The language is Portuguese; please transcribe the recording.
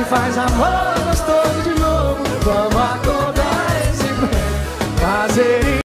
e faz amor gostoso de novo. Vamos acordar esse fazer